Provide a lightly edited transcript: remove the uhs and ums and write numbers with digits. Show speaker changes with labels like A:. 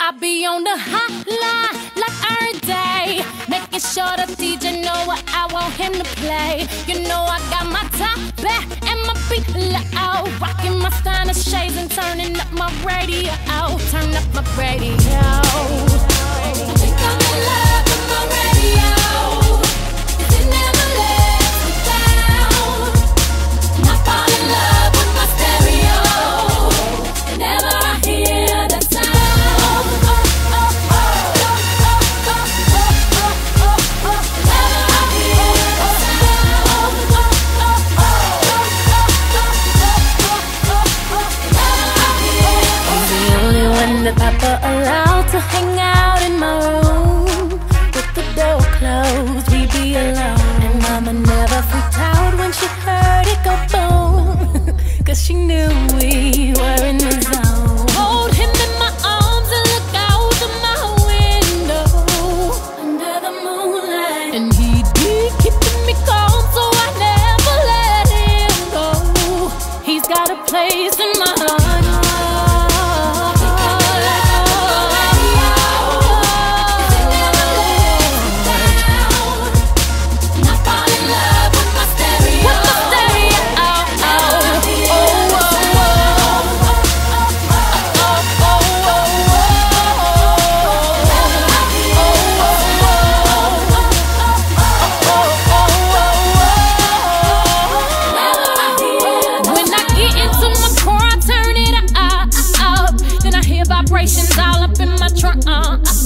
A: I be on the hotline like every day, making sure the DJ know what I want him to play. You know I got my top back and my feet loud, rocking my Steiner shades and turning up my radio. Turn up my radio. I think I'm in love with my radio, 'cause it never lets me down. And I fall in love with my stereo whenever I hear that sound. The papa allowed to hang out in my room with the door closed, we be alone. And mama never freaked out when she heard it go boom, 'cause she knew we were in the zone. Hold him in my arms and look out of my window under the moonlight, and he'd be keeping me calm, so I never let him go. He's got a place in my heart. Vibrations all up in my trunk.